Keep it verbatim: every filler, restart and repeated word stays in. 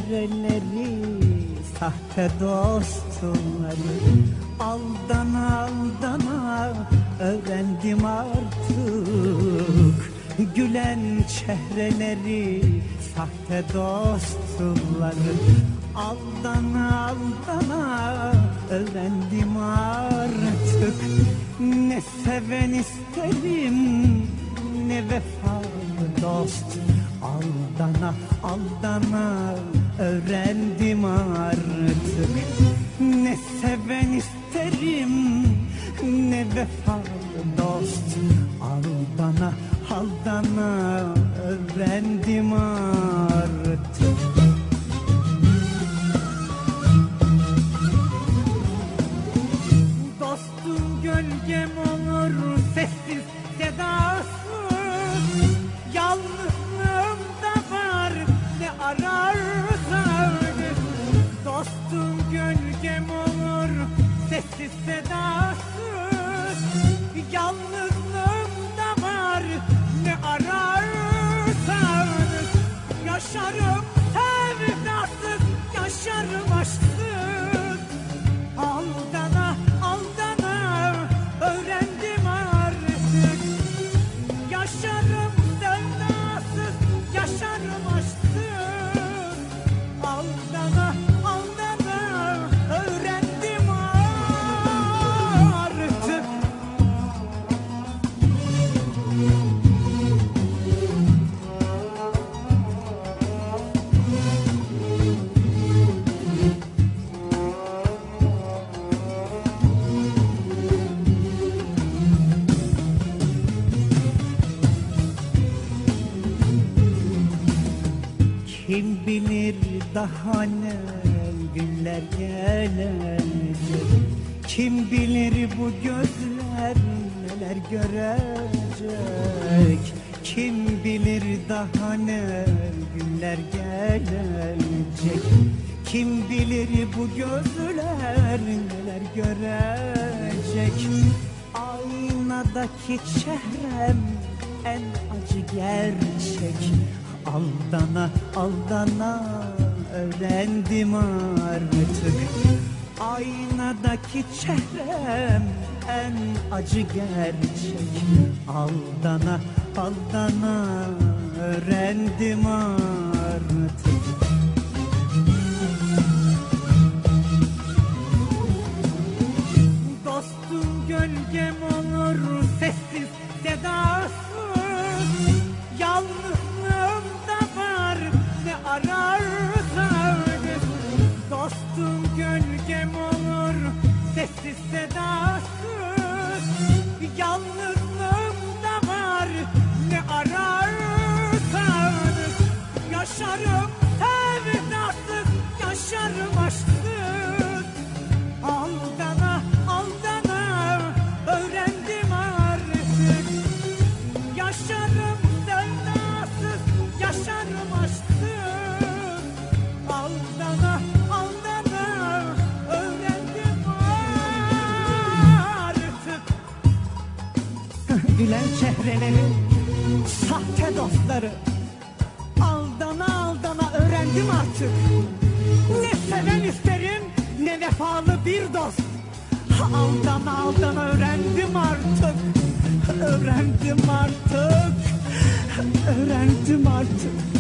çehreleri, sahte dostları. Aldana aldana öğrendim artık. Gülen çehreleri, sahte dostları. Aldana aldana öğrendim artık. Ne seven isterim, ne vefalı dost. Aldana aldana öğrendim artık. Ne seven isterim, ne vefalı dost. Aldana aldana öğrendim artık. Dostum gölgem olur, sessiz sedasız. Yalnızlığımda var ne ararsan. Dostum gölgem olur, sessiz sedasız. Yalnızlığımda var ne ararsan. Yaşarım sevdasız, yaşarım aşksız. Aldana aldana öğrendim artık. Yaşarım sevdasız, yaşarım aşksız. Aldana aldana öğrendim artık. Kim bilir daha ne günler gelecek. Kim bilir bu gözler neler görecek. Kim bilir daha ne günler gelecek. Kim bilir bu gözler neler görecek. Aynadaki çehrem en acı gerçek. Aldana aldana öğrendim artık. Aynadaki çehrem en acı gerçek. Aldana aldana öğrendim artık. Dostum gölgem olur, sessiz sedasız. Yalnızlığımda var ne ararsan. Dostum gölgem olur, sessiz sedasız. Yalnızlığımda var ne ararsan. Yaşarım sevdasız, yaşarım aşksız. Aldana aldana öğrendim artık. Yaşarım sevdasız, yaşarım aşksız. Aldana aldana öğrendim artık. Gülen çehreleri, sahte dostları. Aldana aldana öğrendim artık. Ne seven isterim, ne vefalı bir dost. Aldana aldana öğrendim artık. Öğrendim artık. Öğrendim artık.